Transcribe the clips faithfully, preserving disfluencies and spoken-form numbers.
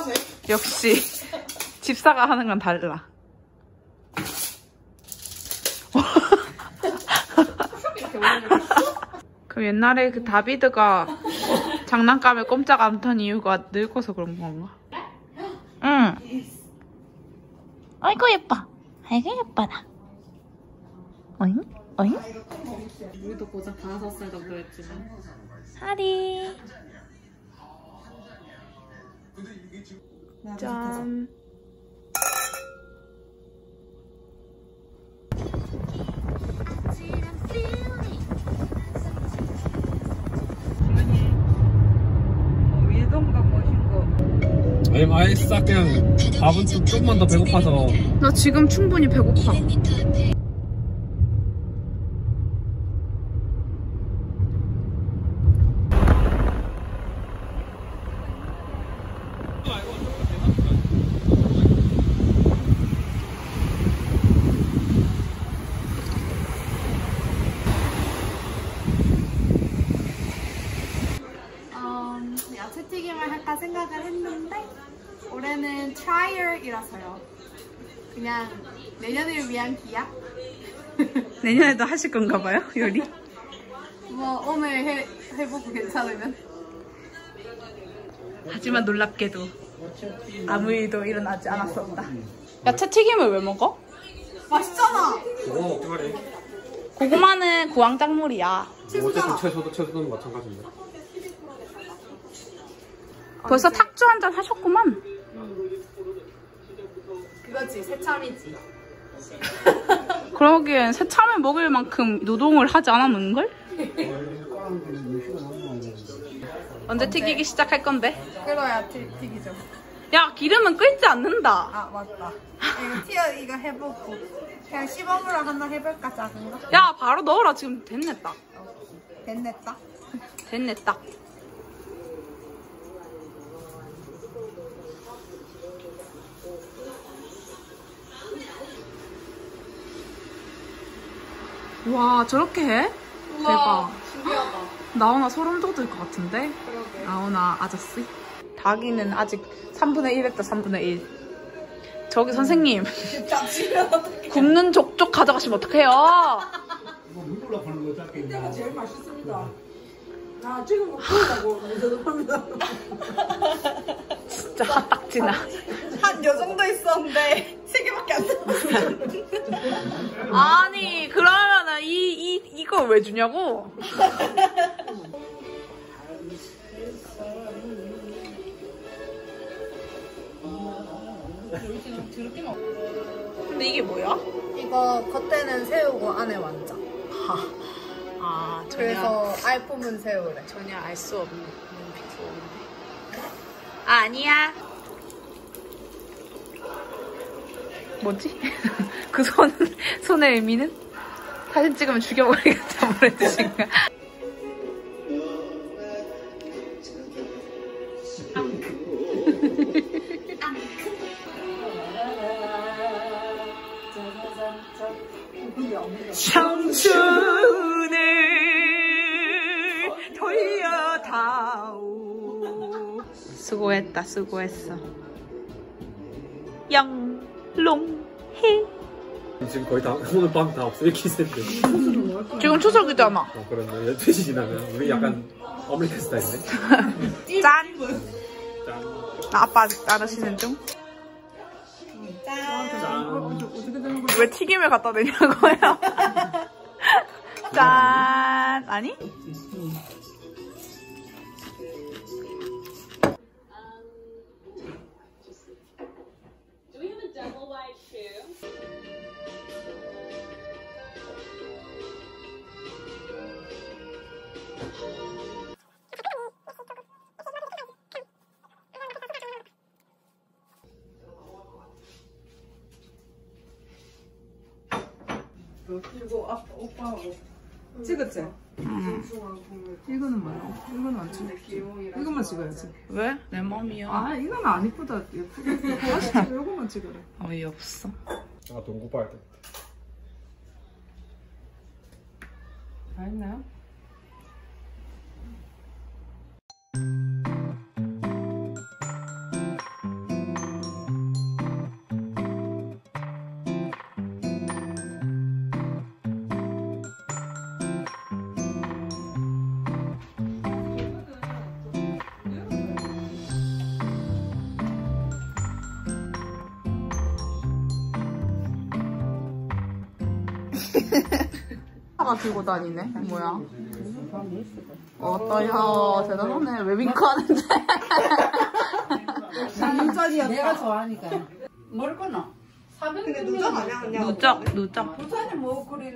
잘하네. 역시 집사가 하는 건 달라. 그 옛날에 그 다비드가 장난감에 꼼짝 않던 이유가 늙어서 그런 건가? 응. 아이고 예뻐. 아이고 예뻐라. 어잉? 어잉? 우리도 고작 다섯 살 정도 했지만. 하리. 짠. 아니면 아예 싹 그냥 밥은 좀, 좀만 더 배고파서. 나 지금 충분히 배고파. 음, 야채튀김을 할까 생각을 했는데 올해는 트라이얼이라서요. 그냥 내년을 위한 기약? 내년에도 하실 건가 봐요, 요리? 뭐 오늘 해, 해보고 괜찮으면. 하지만 놀랍게도 아무 일도 일어나지 않았었다. 야채 튀김을 왜 먹어? 맛있잖아! 그거 어떡하래? 고구마는 구황작물이야. 뭐 어쨌든 채소도 채소는 마찬가지인데. 벌써 탁주 한잔 하셨구만. 그거지, 새참이지. 그러기엔 새참을 먹을 만큼 노동을 하지 않았는걸? 언제 튀기기 시작할 건데? 끓어야 튀, 튀기죠. 야, 기름은 끓지 않는다. 아, 맞다. 이거 튀어, 이거 해보고. 그냥 시범으로 하나 해볼까, 작은 거? 야, 바로 넣어라. 지금 됐네 딱. 됐네, 딱. 됐네 딱. 와, 저렇게 해? 대박. 신기하다. 나오나 소름 돋을 것 같은데? 그러게. 나오나 아저씨? 닭이는 아직 삼분의 일 했다, 삼분의 일. 저기 선생님. 잠시만 어떡해. 굽는 족족 가져가시면 어떡해요? 이때가 제일 맛있습니다. 아, 지금 먹으려고 저도 진짜 핫딱지나. 한 요 정도 있었는데 세 개밖에 안 남았어. 아니, 그러면은 이, 이, 이걸 왜 주냐고? 근데 이게 뭐야? 이거 겉에는 새우고 안에 완자. 아, 전혀, 그래서 알품은 새우래. 전혀 알 수 없는 비주얼인데. 아, 아니야. 뭐지? 그 손, 손의 의미는? 사진 찍으면 죽여버리겠다, 뭐라 뜻인가? 청춘을 돌려다오. 수고했다, 수고했어. 영롱해. 지금 거의 다 오늘 밤 다 없어. 이렇게 있는데. 지금 추석이잖아. 어, 그러면 열두 시 지나면 우리 약간 어메리칸 스타일이네. 짠! 짠. 나 아빠 아직 따르시는 중? 짠. 왜 튀김을 갖다 대냐고요? 짠! 아니? 이거 아빠 오빠하고 찍었지? 응. 이거는 뭐야? 이거는 안 찍어. 이것만 찍어야지. 왜? 내 맘이야. 아 이거는 안 이쁘다. 예쁘게. 다시 찍어. 이거만 찍어라. 어이없어. 아, 동구 봐야 돼. 다 했나요? 차가 들고 다니네. 뭐야? 어떠야 대단하네. 왜 윙크하는데? 운전이었다. 내가 좋아하니까. 뭘 거나? 근데 누적 아니야 그냥. 누적 누적. 부산에 뭐 그리.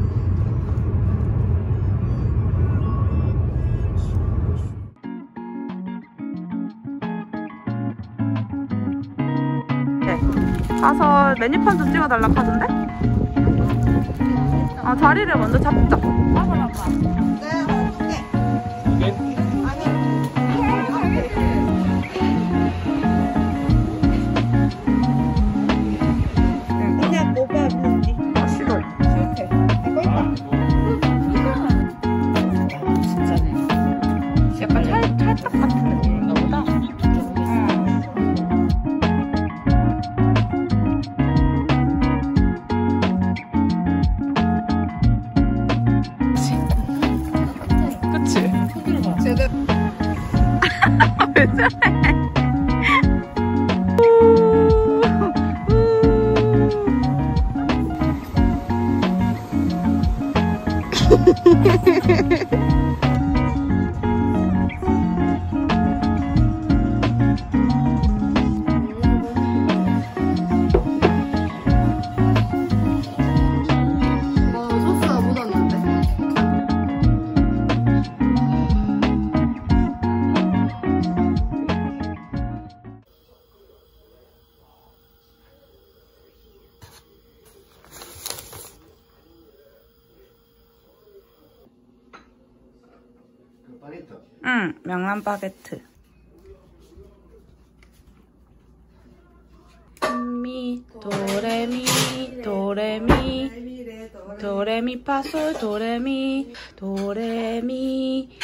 가서 메뉴판 좀 찍어달라 하던데? 아 자리를 먼저 잡자. 봐봐 봐봐. 네, 어떡해. 그냥 뭐가 없는지. 아 싫어. 이렇게. 이거 있다. 진짜네. 약간 찰, 찰떡 같은 느낌인가 보다. 그치? 제대로. 왜 저래? 소스가 묻었는데. 응, 명란 바게트. 미, 도레미, 도레미, 도레미 파솔, 도레미, 도레미,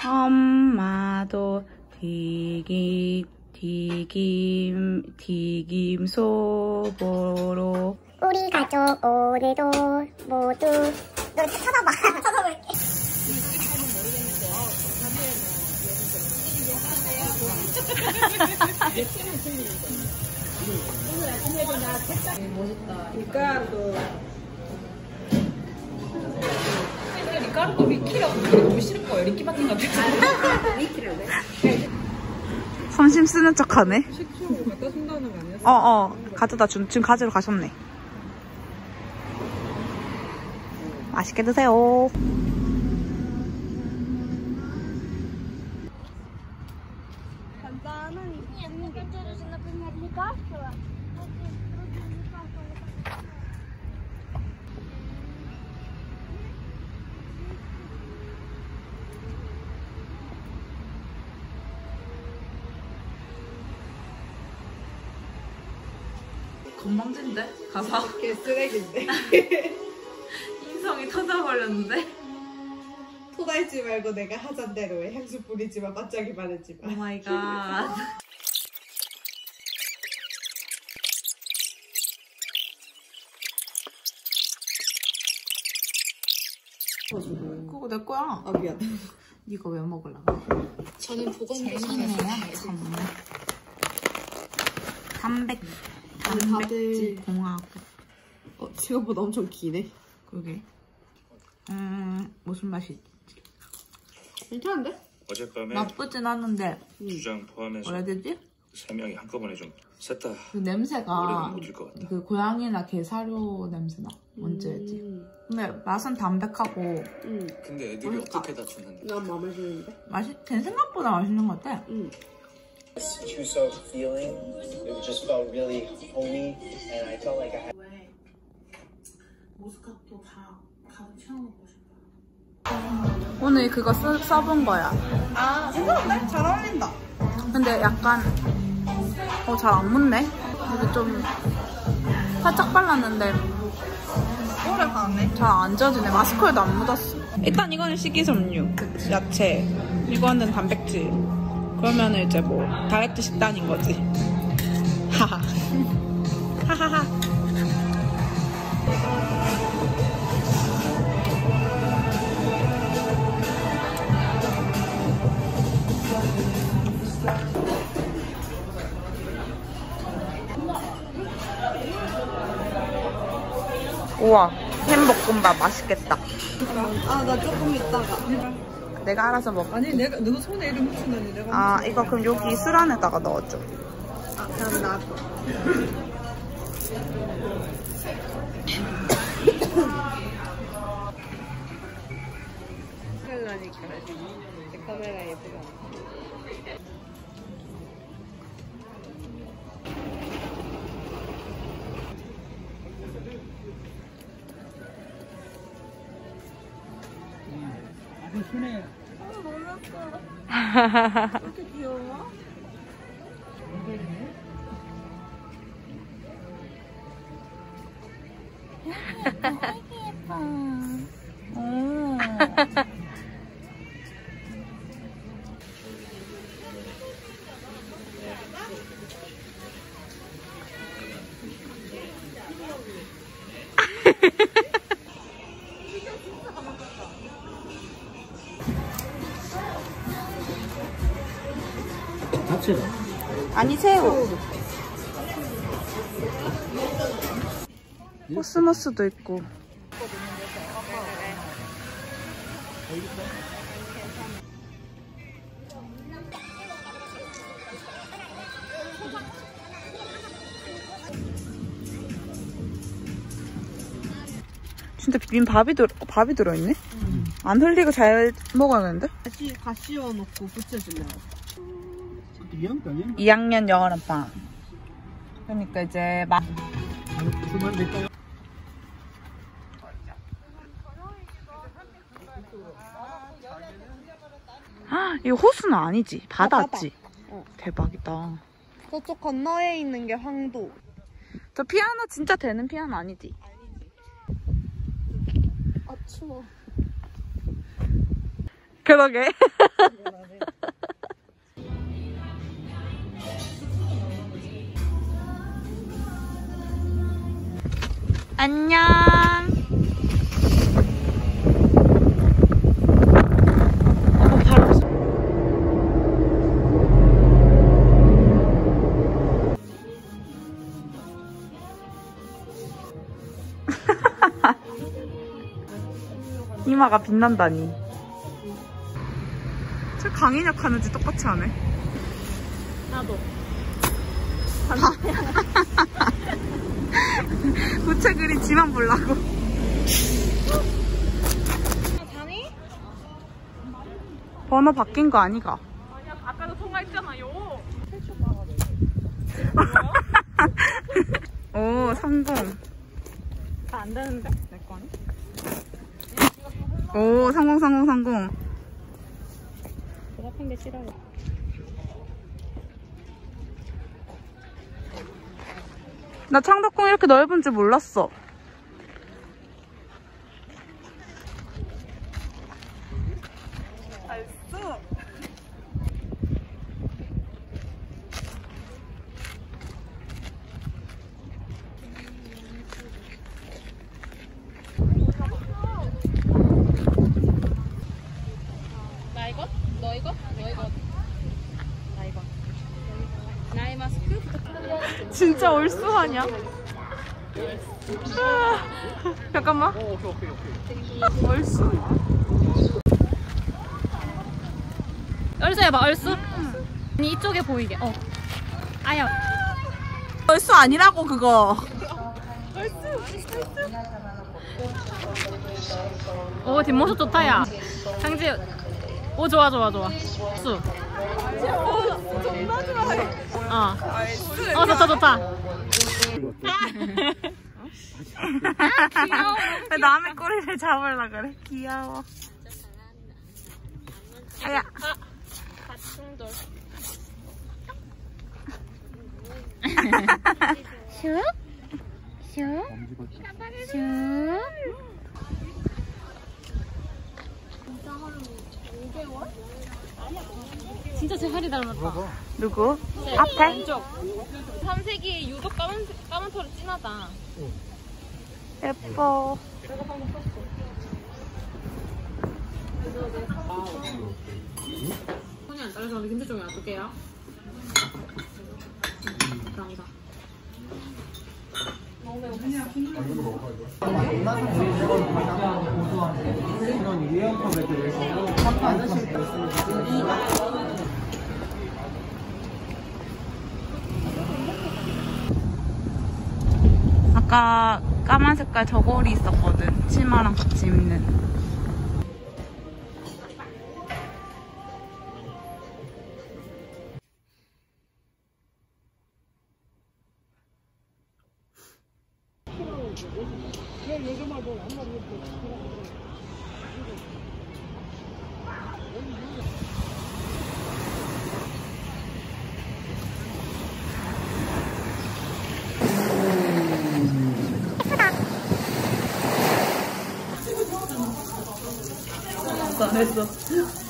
엄마도 튀김, 튀김, 튀김 소보로. 우리 가족 오늘도 모두 너 쳐다봐 쳐다볼게. 밀가루. 리카르도 리키라고 부르기 너무 싫을 거예요. 리키 바뀐 것 같아. 리키라네. 선심 쓰는 척하네. 식초 갖다 준다는 거 아니었어? 어어 가져다 준 지금 가지러 가셨네. 맛있게 드세요. 건방진데? 가사 개 쓰레기인데. 인성이 터져버렸는데? 토달지 말고 내가 하잔 대로 해. 향수 뿌리지 마. 반짝이 바르지 마. 오 마이 갓. 그거 내 거야. 아 미안. 네가 왜 먹으려고? 저는 보건대 참. 단백 단백질 공화국. 어, 생각보다 엄청 기네. 그게 음 무슨 맛이지? 괜찮은데? 어젯밤에 나쁘진 않은데 주장 포함해서 뭐라 해야 되지? 세 명이 한꺼번에 좀 셋 다 그 냄새가 오래는 못 들 것 같다. 그 고양이나 개 사료 냄새나. 뭔지 알지? 근데 맛은 담백하고 응. 근데 애들이 어떻게 다쳤는데? 난 마음에 드는데. 맛이 된 생각보다 맛있는 것 같아. 응. This Chuseok feeling, it just felt really homey, and I felt like I had. 왜 모스카토 다 가득 채워놓고 싶어. 오늘 그거 써, 써본 거야. 아, 괜찮은데? 잘 어울린다. 근데 약간 어 잘 안 묻네. 이게 좀 살짝 발랐는데 오래 가네. 잘 안 젖지네. 마스크에도 안 묻었어. 일단 이거는 식이섬유, 야채. 이거는 단백질. 그러면은 이제 뭐 다이어트 식단인 거지. 하하. 하하하. 우와, 햄버거. 볶음밥 맛있겠다. 아, 나 조금 있다가. 내가 알아서 먹어. 아니, 내가, 너 손에 이렇게 묻힌다니. 내가. 아, 이거 그럼 여기 술 안에다가 넣어줘. 아, 그럼 나도. 그러니까. 카메라 예쁘다. 이렇게 귀여워? 자체가. 아니, 새우. 코스모스도 있고. 진짜 비빔밥이 들, 밥이 들어있네? 음. 안 흘리고 잘 먹어야겠는데? 다시 다 씌워놓고 붙여주면. 이 학년 영어는빵. 그러니까 이제 막. 그만 될까요? 이거 호수는 아니지? 바다지? 어, 바다. 대박이다. 저쪽 건너에 있는 게 황도. 저 피아노 진짜 되는 피아노 아니지? 아, 추워. 그러게. 안녕. 어, 바로. 이마가 빛난다니. 저 강인혁 하는지 똑같이 하네. 나도. 부채 그리 지만 보려고. 자니? 번호 바뀐 거 아니가? 아니야, 아까도 통화했잖아요. 오, 성공. 다 안 되는데? 내 거 아니? 오, 성공, 성공, 성공. 그 같은 게 싫어요. 나 창덕궁 이렇게 넓은 줄 몰랐어. 알았어. 나 이거? 너 이거? 너 이거? 나 이거. 나의 마스크? 진짜 얼쑤하냐? 아, 잠깐만. 어, 오케이, 오케이, 오케이. 얼쑤. 얼쑤 해봐, 얼쑤. 아니, 이쪽에 보이게. 어. 아야. 얼쑤 아니라고, 그거. 오, 뒷모습 좋다, 야. 장지. 오, 좋아, 좋아, 좋아. 수. 존나 좋아해. 어. 어, 좋다, 좋다. 왜 남의 꼬리를 잡으려 그래? 귀여워. 아야. 슉? 슉? 슉? 진짜 제 할이 닮았다. 누구? 앞에? 왼쪽. 삼색이 유독 까만, 까만 털이 진하다. 예뻐. 손이 안 떨어져. 김치 쪽에 놔둘게요. 감사합니다. 이런 유형컵에 대해서 샴페인 아까 까만 색깔 저고리 있었거든. 치마랑 같이 입는. 안 했어.